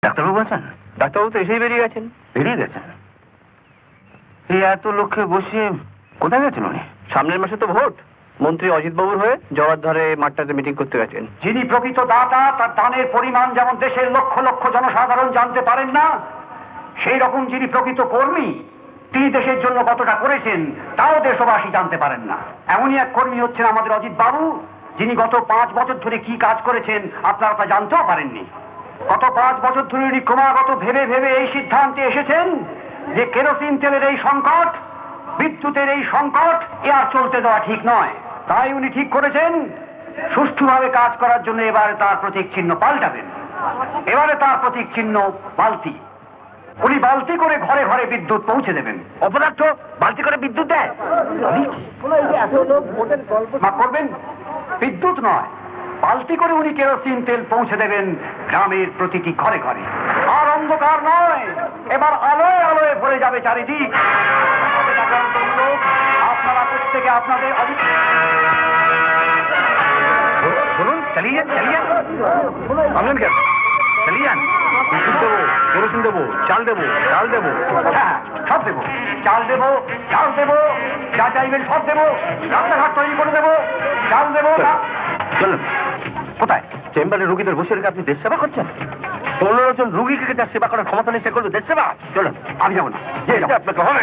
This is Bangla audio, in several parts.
ডাক্তারবাবু আছেন? ডাক্তারবাবু তো এসেই বেরিয়ে গেছেন। বেরিয়ে গেছেন? এই এত লোককে বসিয়ে কোথায় গেছেন উনি? সামনের মাসে তো ভোট, মন্ত্রী অজিত বাবুর হয়ে জওয়ার ধারে মাঠটাতে মিটিং করতে গেছেন। যিনি প্রকৃত দাতা, তার দানের পরিমাণ যেমন দেশের লক্ষ লক্ষ জনসাধারণ জানতে পারেন না, সেই রকম যিনি প্রকৃত কর্মী, তিনি দেশের জন্য কতটা করেছেন তাও দেশবাসী জানতে পারেন না। এমনই এক কর্মী হচ্ছেন আমাদের অজিত বাবু, যিনি গত 5 বছর ধরে কি কাজ করেছেন আপনারা তা জানতেও পারেননি। গত 5 বছর ধরে উনি ক্রমাগত ভেবে ভেবে এই সিদ্ধান্তে এসেছেন যে কেরোসিন তেলের এই সংকট, বিদ্যুতের এই সংকট এ আর চলতে দেওয়া ঠিক নয়। তাই উনি ঠিক করেছেন সুষ্ঠুভাবে কাজ করার জন্য এবারে তার প্রতীক চিহ্ন পাল্টাবেন। এবারে তার প্রতীক চিহ্ন বালতি। উনি বালতি করে ঘরে ঘরে বিদ্যুৎ পৌঁছে দেবেন। অপদার্থ বালতি করে বিদ্যুৎ দেয়? মা করবেন বিদ্যুৎ নয়, বালতি করে উনি কেরোসিন তেল পৌঁছে দেবেন গ্রামের প্রতিটি ঘরে ঘরে। আর অন্ধকার নয়, এবার আলোয় আলোয় ভরে যাবে চারিদিক। আপনারা প্রত্যেকে আপনাদের বলুন, চালিয়ে যান, চালিয়ে যান। ভাবলেন কেন? চালিয়ে যান। বিদ্যুৎ দেবো, কেরোসিন দেবো, চাল দেবো, ডাল দেবো। হ্যাঁ, সব দেবো। চাল দেবো, ডাল দেবো, যা চাইবেন সব দেবো। রাস্তাঘাট তৈরি করে দেবো, চাল দেবো। চলুন। কোথায়? চেম্বারে রুগীদের বসে রেখে আপনি দেশ সেবা করছেন? 15 জন রুগীকে তার সেবা করার ক্ষমতা নেই, সে করবে দেশ সেবা? চলুন। আমি যাবো না। আপনাকে হবে।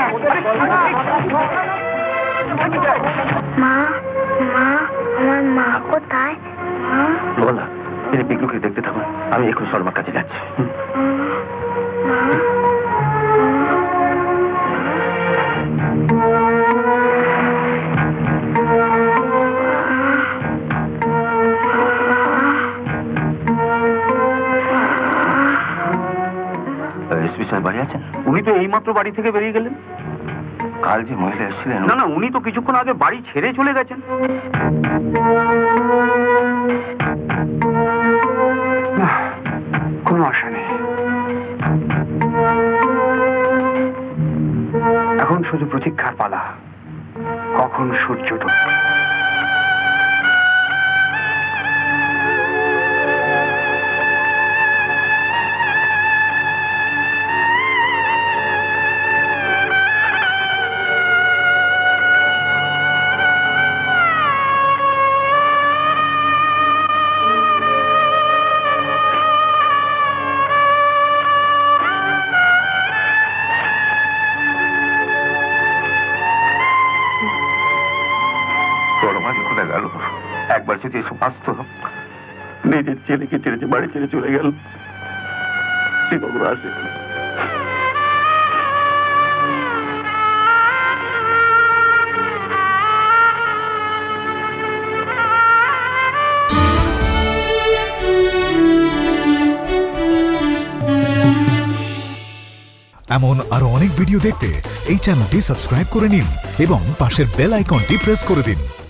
মা, মা, আমার মা কোথায়? বলা, তিনি পিকলুকে দেখতে থাকুন, আমি এখন শর্মার কাছে যাচ্ছি। এসপি সাহেব বাড়ি আছেন? উনি তো এইমাত্র বাড়ি থেকে বেরিয়ে গেলেন। কাল যে মহিলা এসেছিলেন? না না, উনি তো কিছুক্ষণ আগে বাড়ি ছেড়ে চলে গেছেন। কোনো আশা নেই। এখন শুধু প্রতীক্ষার পালা, কখন সূর্য ডুববে। একবার যদি এসব আসত, নিজের ছেলেকে ছেড়ে বাড়ি ছেড়ে চলে গেল। আসে এমন আরো অনেক ভিডিও দেখতে এই চ্যানেলটি সাবস্ক্রাইব করে নিন এবং পাশের বেল আইকনটি প্রেস করে দিন।